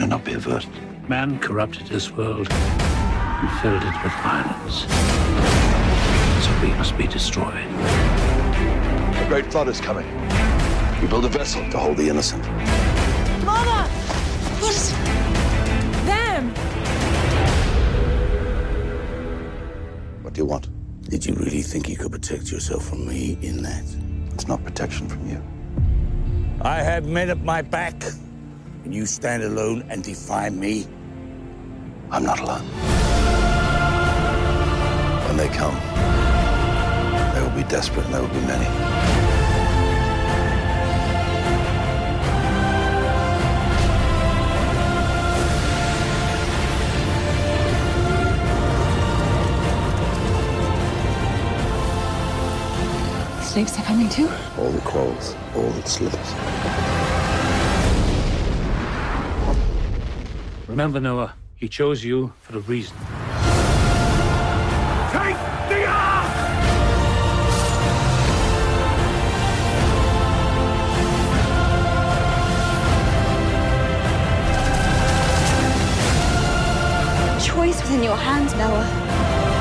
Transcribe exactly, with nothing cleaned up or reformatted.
cannot be averted. Man corrupted this world and filled it with violence. So we must be destroyed. A great flood is coming. We build a vessel to hold the innocent. Mama! Who's them? What do you want? Did you really think you could protect yourself from me in that? It's not protection from you. I have men at my back, and you stand alone and defy me? I'm not alone. When they come, they will be desperate and there will be many. Slaves are coming too? All that crawls, all that slithers. Remember, Noah, he chose you for a reason. Take the ark! Choice was in your hands, Noah.